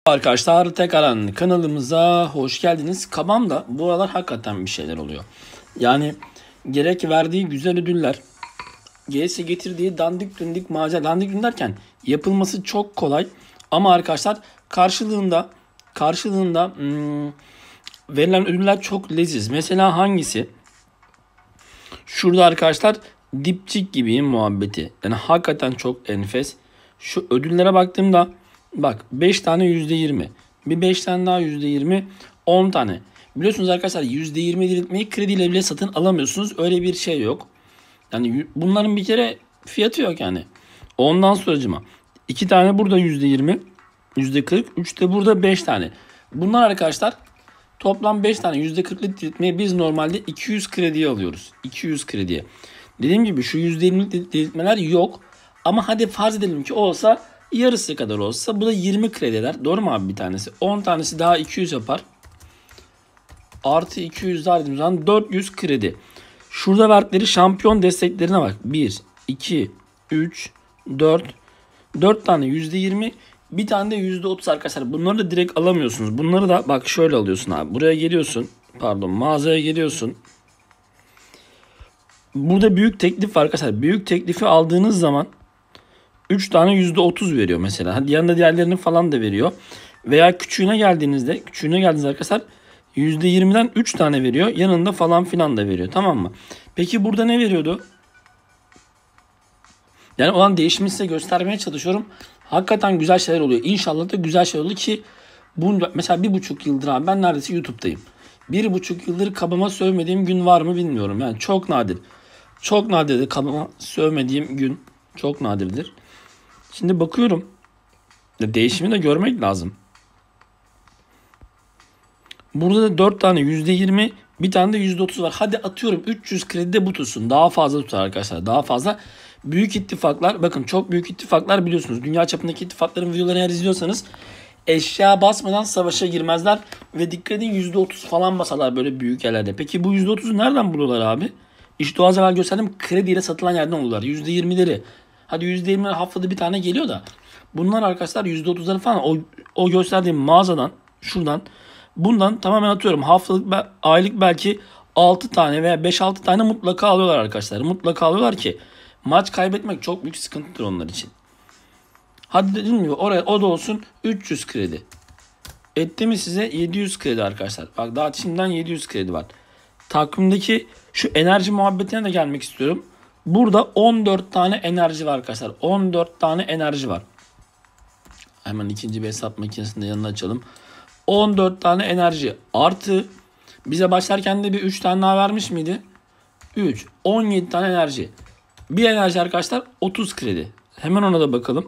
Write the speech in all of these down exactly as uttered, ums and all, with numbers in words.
Arkadaşlar tekrardan kanalımıza hoş geldiniz. Kabam'da bu aralar hakikaten bir şeyler oluyor. Yani gerek verdiği güzel ödüller, gerekse getirdiği dandik dündik macera, dandik dündik derken yapılması çok kolay. Ama arkadaşlar karşılığında karşılığında hmm, verilen ödüller çok leziz. Mesela hangisi? Şurada arkadaşlar dipçik gibi muhabbeti. Yani hakikaten çok enfes. Şu ödüllere baktığımda bak beş tane yüzde yirmi. Bir beş tane daha yüzde yirmi. on tane. Biliyorsunuz arkadaşlar yüzde yirmi diriltmeyi krediyle bile satın alamıyorsunuz. Öyle bir şey yok. Yani bunların bir kere fiyatı yok yani. Ondan sonracıma iki tane burada yüzde yirmi. yüzde kırk. üç de burada beş tane. Bunlar arkadaşlar toplam beş tane yüzde kırklık diriltmeyi biz normalde iki yüz krediye alıyoruz. iki yüz krediye. Dediğim gibi şu yüzde yirmilik diriltmeler yok. Ama hadi farz edelim ki olsa, yarısı kadar olsa, bu da yirmi kredi eder. Doğru mu abi bir tanesi? on tanesi daha iki yüz yapar. Artı iki yüz daha dediğim zaman dört yüz kredi. Şurada verdikleri şampiyon desteklerine bak. bir, iki, üç, dört. dört tane yüzde yirmi. Bir tane de yüzde otuz arkadaşlar. Bunları da direkt alamıyorsunuz. Bunları da bak şöyle alıyorsun abi. Buraya geliyorsun. Pardon, mağazaya geliyorsun. Burada büyük teklif var arkadaşlar. Büyük teklifi aldığınız zaman üç tane yüzde otuz veriyor mesela. Hadi yanında diğerlerini falan da veriyor. Veya küçüğüne geldiğinizde, küçüğüne geldiğinizde arkadaşlar yüzde yirmiden üç tane veriyor. Yanında falan filan da veriyor. Tamam mı? Peki burada ne veriyordu? Yani olan değişimi size göstermeye çalışıyorum. Hakikaten güzel şeyler oluyor. İnşallah da güzel şeyler oluyor ki bu mesela bir buçuk yıldır abi ben neredeyse YouTube'dayım. Bir buçuk yıldır kabıma sövmediğim gün var mı bilmiyorum. Yani çok nadir. Çok nadirdir kabıma sövmediğim gün. Çok nadirdir. Şimdi bakıyorum. Değişimi de görmek lazım. Burada da dört tane yüzde yirmi, bir tane de yüzde otuz var. Hadi atıyorum üç yüz kredide bu tutsun. Daha fazla tutar arkadaşlar. Daha fazla. Büyük ittifaklar, bakın çok büyük ittifaklar biliyorsunuz. Dünya çapındaki ittifakların videolarını eğer izliyorsanız eşya basmadan savaşa girmezler. Ve dikkat edin yüzde otuz falan basalar böyle büyük yerlerde. Peki bu yüzde otuzu nereden buluyorlar abi? İşte o az evvel gösterdim, krediyle satılan yerden oluyorlar. yüzde yirmileri. Hadi yüzde yirmileri haftada bir tane geliyor da. Bunlar arkadaşlar yüzde otuzları falan o, o gösterdiğim mağazadan, şuradan, bundan tamamen atıyorum. Haftalık, aylık belki altı tane veya beş altı tane mutlaka alıyorlar arkadaşlar. Mutlaka alıyorlar ki maç kaybetmek çok büyük sıkıntıdır onlar için. Hadi dediğim gibi oraya o da olsun üç yüz kredi. Etti mi size yedi yüz kredi arkadaşlar. Bak daha şimdiden yedi yüz kredi var. Takvimdeki şu enerji muhabbetine de gelmek istiyorum. Burada on dört tane enerji var arkadaşlar. on dört tane enerji var. Hemen ikinci bir hesap makinesini de yanına açalım. on dört tane enerji artı bize başlarken de bir üç tane daha vermiş miydi? üç. on yedi tane enerji. Bir enerji arkadaşlar otuz kredi. Hemen ona da bakalım.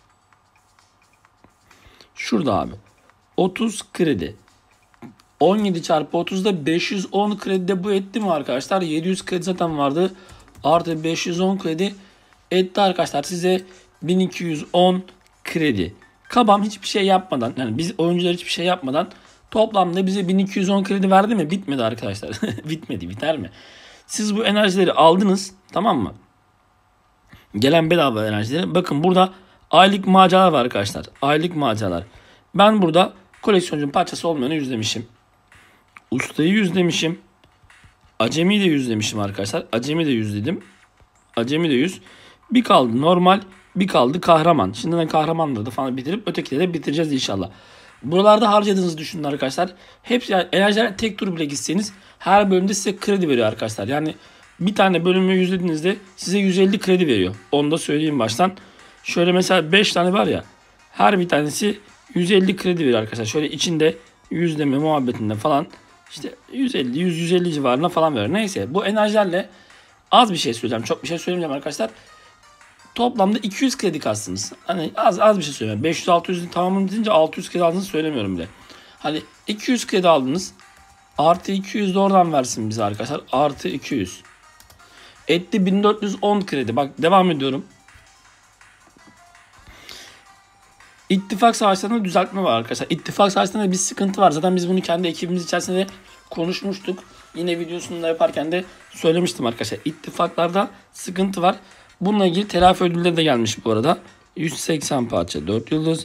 Şurada abi. otuz kredi. on yedi çarpı otuzda beş yüz on kredide bu etti mi arkadaşlar? yedi yüz kredi zaten vardı. Artı beş yüz on kredi etti arkadaşlar. Size bin iki yüz on kredi. Kabam hiçbir şey yapmadan, yani biz oyuncular hiçbir şey yapmadan toplamda bize bin iki yüz on kredi verdi mi? Bitmedi arkadaşlar. Bitmedi. Biter mi? Siz bu enerjileri aldınız. Tamam mı? Gelen bedava enerjileri. Bakın burada aylık maceralar var arkadaşlar. Aylık maceralar. Ben burada koleksiyoncunun parçası olmayanı yüzlemişim. Ustayı yüzlemişim. Acemi de yüzlemişim arkadaşlar. Acemi de yüzledim. Acemi de yüz. Bir kaldı normal. Bir kaldı kahraman. Şimdiden kahramanları da falan bitirip ötekileri de bitireceğiz inşallah. Buralarda harcadığınızı düşünün arkadaşlar. Hepsi yani enerjiler tek tur bile gitseniz her bölümde size kredi veriyor arkadaşlar. Yani bir tane bölümü yüzlediğinizde size yüz elli kredi veriyor. Onu da söyleyeyim baştan. Şöyle mesela beş tane var ya. Her bir tanesi yüz elli kredi veriyor arkadaşlar. Şöyle içinde yüzleme muhabbetinde falan işte yüz elli yüz yüz elli civarına falan veriyor. Neyse bu enerjilerle az bir şey söyleyeceğim. Çok bir şey söylemeyeceğim arkadaşlar. Toplamda iki yüz kredi kastınız. Hani az az bir şey söylüyorum. beş yüz altı yüzün tamamını deyince altı yüz kredi aldığınızı söylemiyorum bile. Hani iki yüz kredi aldınız. Artı iki yüz de oradan versin bize arkadaşlar. Artı iki yüz. Etti bin dört yüz on kredi. Bak devam ediyorum. İttifak savaşlarında düzeltme var arkadaşlar. İttifak savaşlarında bir sıkıntı var. Zaten biz bunu kendi ekibimiz içerisinde de konuşmuştuk. Yine videosunu da yaparken de söylemiştim arkadaşlar. İttifaklarda sıkıntı var. Bununla ilgili telafi ödülleri de gelmiş bu arada. yüz seksen parça dört yıldız.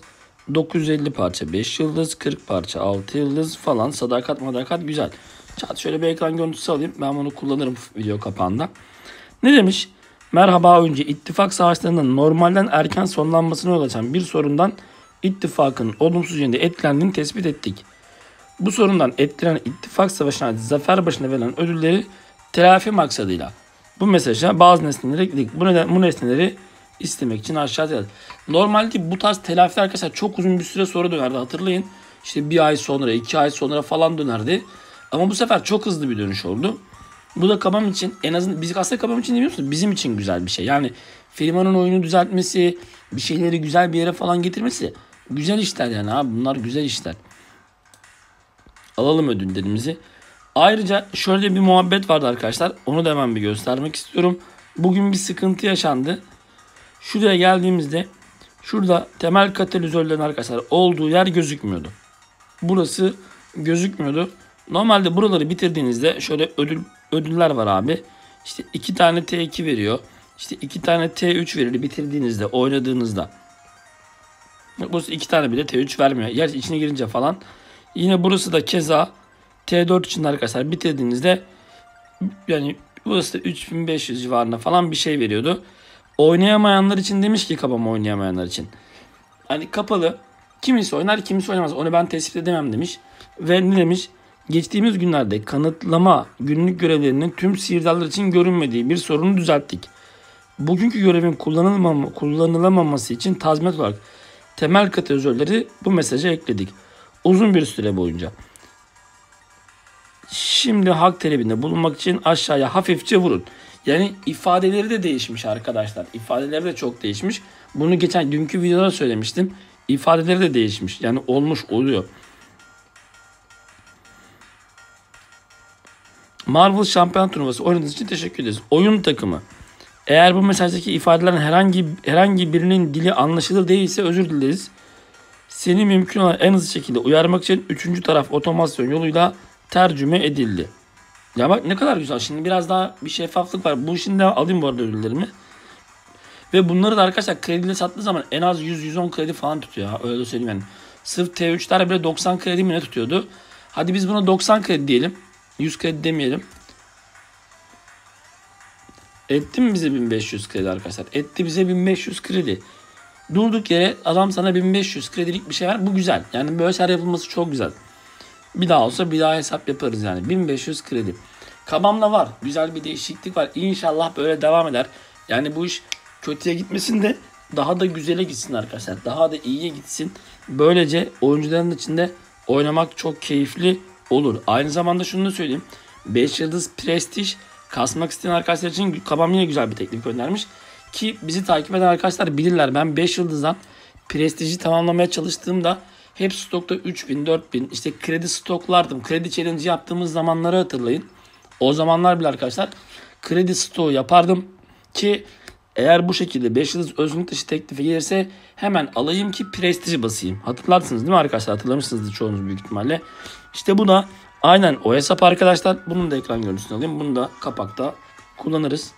dokuz yüz elli parça beş yıldız, kırk parça altı yıldız falan, sadakat madakat güzel. Çat şöyle bir ekran görüntüsü alayım. Ben bunu kullanırım video kapağında. Ne demiş? Merhaba oyuncu, ittifak savaşlarının normalden erken sonlanmasına yol açan bir sorundan ittifakın olumsuz yönde etkilendiğini tespit ettik. Bu sorundan etkilenen ittifak savaşına zafer başına verilen ödülleri telafi maksadıyla bu mesaja bazı nesneleri ekledik. Bu, neden, bu nesneleri istemek için aşağıda yazdık. Normalde bu tarz telafiler arkadaşlar çok uzun bir süre sonra dönerdi, hatırlayın. İşte bir ay sonra, iki ay sonra falan dönerdi. Ama bu sefer çok hızlı bir dönüş oldu. Bu da Kabam için, en azından biz aslında Kabam için değil musunuz? Bizim için güzel bir şey. Yani firmanın oyunu düzeltmesi, bir şeyleri güzel bir yere falan getirmesi güzel işler yani abi. Bunlar güzel işler. Alalım ödüllerimizi. Ayrıca şöyle bir muhabbet vardı arkadaşlar. Onu da hemen bir göstermek istiyorum. Bugün bir sıkıntı yaşandı. Şuraya geldiğimizde şurada temel katalizörlerin arkadaşlar olduğu yer gözükmüyordu. Burası gözükmüyordu. Normalde buraları bitirdiğinizde şöyle ödül ödüller var abi. İşte iki tane T iki veriyor. İşte iki tane T üç verir bitirdiğinizde, oynadığınızda. Burası iki tane bile T üç vermiyor. Yer içine girince falan. Yine burası da keza T dört için arkadaşlar bitirdiğinizde yani burası da üç bin beş yüz civarında falan bir şey veriyordu. Oynayamayanlar için demiş ki Kabam, oynayamayanlar için. Hani kapalı, kimisi oynar kimisi oynamaz, onu ben tespit edemem demiş. Ve ne demiş? Geçtiğimiz günlerde kanıtlama günlük görevlerinin tüm sihirdarlar için görünmediği bir sorunu düzelttik. Bugünkü görevin kullanılmam kullanılamaması için tazminat olarak temel katalizörleri bu mesaja ekledik. Uzun bir süre boyunca. Şimdi hak talebinde bulunmak için aşağıya hafifçe vurun. Yani ifadeleri de değişmiş arkadaşlar. İfadeleri de çok değişmiş. Bunu geçen dünkü videoda söylemiştim. İfadeleri de değişmiş. Yani olmuş, oluyor. Marvel Şampiyon Turnuvası oynadığınız için teşekkür ederiz. Oyun takımı. Eğer bu mesajdaki ifadelerin herhangi herhangi birinin dili anlaşılır değilse özür dileriz. Seni mümkün olan en hızlı şekilde uyarmak için üçüncü taraf otomasyon yoluyla tercüme edildi. Ya bak ne kadar güzel. Şimdi biraz daha bir şeffaflık var. Bu işin de alayım bu arada ödüllerimi. Ve bunları da arkadaşlar krediyle sattığı zaman en az yüz yüz on kredi falan tutuyor. Ha, öyle söyleyeyim yani. Sırf T üçler bile doksan kredi mi ne tutuyordu? Hadi biz buna doksan kredi diyelim. yüz kredi demeyelim. Etti mi bize bin beş yüz kredi arkadaşlar? Etti bize bin beş yüz kredi. Durduk yere adam sana bin beş yüz kredilik bir şey ver. Bu güzel. Yani böyle şeyler yapılması çok güzel. Bir daha olsa bir daha hesap yaparız yani. bin beş yüz kredi. Kabam'da var. Güzel bir değişiklik var. İnşallah böyle devam eder. Yani bu iş kötüye gitmesin de daha da güzele gitsin arkadaşlar. Daha da iyiye gitsin. Böylece oyuncuların içinde oynamak çok keyifli olur. Aynı zamanda şunu da söyleyeyim. beş yıldız prestij kasmak isteyen arkadaşlar için Kabam yine güzel bir teklif göndermiş. Ki bizi takip eden arkadaşlar bilirler. Ben beş yıldızdan prestiji tamamlamaya çalıştığımda hep stokta üç bin, dört bin işte kredi stoklardım. Kredi challenge yaptığımız zamanları hatırlayın. O zamanlar bile arkadaşlar kredi stoğu yapardım ki eğer bu şekilde beş yıldız özgürlük dışı teklifi gelirse hemen alayım ki prestiji basayım. Hatırlarsınız değil mi arkadaşlar? Hatırlamışsınızdır çoğunuz büyük ihtimalle. İşte bu da aynen o hesap arkadaşlar. Bunun da ekran görüntüsünü alayım. Bunu da kapakta kullanırız.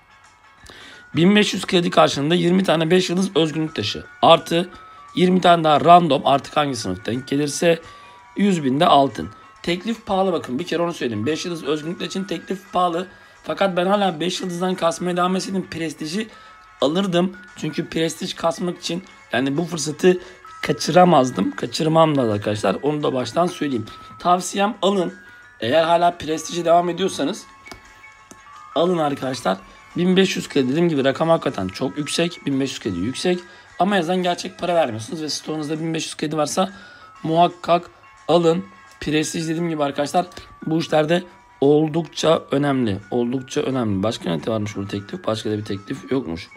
bin beş yüz kredi karşılığında yirmi tane beş yıldız özgünlük taşı. Artı yirmi tane daha random, artık hangi sınıf denk gelirse yüz binde altın. Teklif pahalı, bakın bir kere onu söyleyeyim. beş yıldız özgünlükler için teklif pahalı. Fakat ben hala beş yıldızdan kasmaya devam etseydim prestiji alırdım. Çünkü prestij kasmak için yani bu fırsatı kaçıramazdım. Kaçırmam da arkadaşlar. Onu da baştan söyleyeyim. Tavsiyem alın. Eğer hala prestiji devam ediyorsanız alın arkadaşlar. bin beş yüz kredi dediğim gibi rakam hakikaten çok yüksek. bin beş yüz kredi yüksek. Ama yazan gerçek para vermiyorsunuz ve stoğunuzda bin beş yüz kredi varsa muhakkak alın. Prestij dediğim gibi arkadaşlar bu işlerde oldukça önemli. Oldukça önemli. Başka ne varmış burada teklif? Başka da bir teklif yokmuş.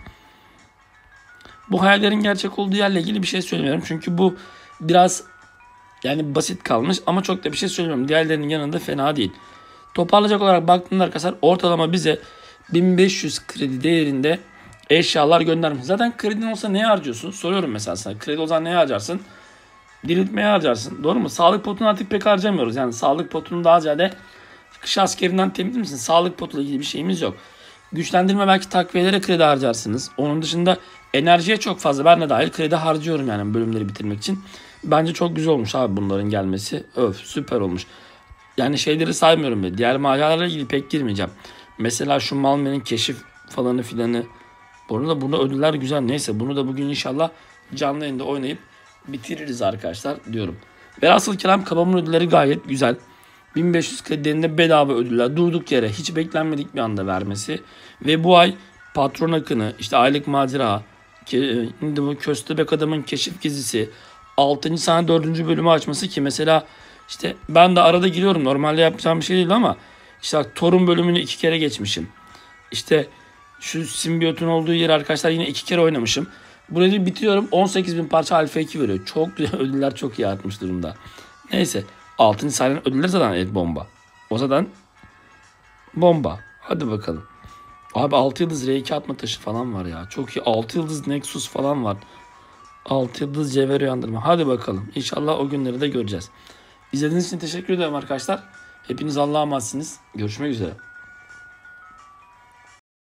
Bu hayallerin gerçek olduğu yerle ilgili bir şey söylemiyorum. Çünkü bu biraz yani basit kalmış ama çok da bir şey söylemiyorum. Diğerlerinin yanında fena değil. Toparlayacak olarak baktığımda arkadaşlar ortalama bize bin beş yüz kredi değerinde eşyalar göndermiş. Zaten kredin olsa neye harcıyorsun? Soruyorum mesela sana. Kredi olsa neye harcarsın? Diriltmeye harcarsın. Doğru mu? Sağlık potunu artık pek harcamıyoruz. Yani sağlık potunu daha ziyade kış askerinden temiz misin? Sağlık potuyla ilgili bir şeyimiz yok. güçlendirme belki takviyelere kredi harcarsınız. Onun dışında enerjiye çok fazla, ben de dahil, kredi harcıyorum yani bölümleri bitirmek için. Bence çok güzel olmuş abi bunların gelmesi. Öf, süper olmuş. Yani şeyleri saymıyorum ben. Diğer maceralarla ilgili pek girmeyeceğim. Mesela şu Malmen'in keşif falanı filanı. Bu arada burada ödüller güzel. Neyse bunu da bugün inşallah canlı yayında oynayıp bitiririz arkadaşlar diyorum. Velhasıl kelam kabamın ödülleri gayet güzel. bin beş yüz kredilerinde bedava ödüller durduk yere hiç beklenmedik bir anda vermesi. Ve bu ay patron akını, işte aylık macera, şimdi bu köstebek adamın keşif gezisi, altıncı sahne dördüncü bölümü açması ki mesela işte ben de arada giriyorum. Normalde yapacağım bir şey değil ama işte bak, Torun bölümünü iki kere geçmişim. İşte şu simbiyotun olduğu yer arkadaşlar yine iki kere oynamışım. Burayı bitiriyorum. on sekiz bin parça alfa iki veriyor. Çok güzel ödüller, çok iyi artmış durumda. Neyse. altıncı sahnenin ödülleri zaten el bomba. O zaten bomba. Hadi bakalım. Abi altı yıldız R iki atma taşı falan var ya. Çok iyi. altı yıldız Nexus falan var. altı yıldız cevher uyandırma. Hadi bakalım. İnşallah o günleri de göreceğiz. İzlediğiniz için teşekkür ederim arkadaşlar. Hepiniz Allah'a emanetsiniz. Görüşmek üzere.